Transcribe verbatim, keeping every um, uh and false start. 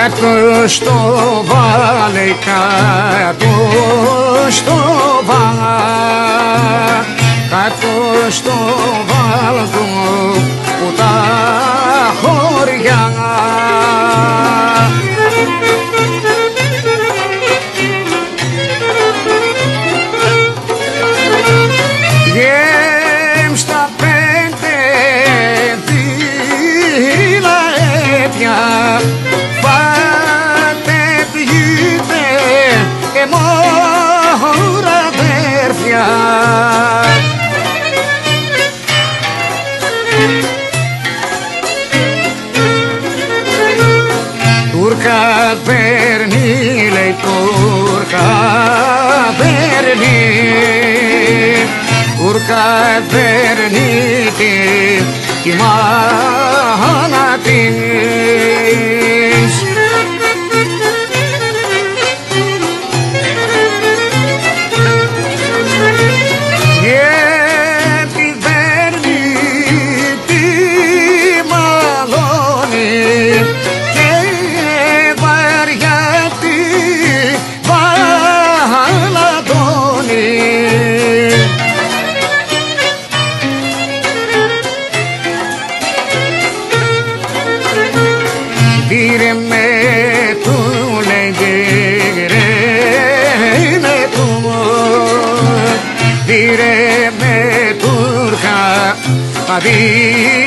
κάτω στο βάλε, κάτω στο βάλε, κάτω στο βάλ του που τα χωριά. Γέμστα πέντε δειλαέτια, πάτε πηγείτε και μόρα αδέρφια. Τούρκα παίρνει, λέει, Τούρκα παίρνει, Τούρκα παίρνει τη μάνα της. Γιατί παίρνει τη μαλώνει και βαριά τη βαλατώνει. Πήρε με του, λέγε ρε με του, πήρε με Τούρκα αδί.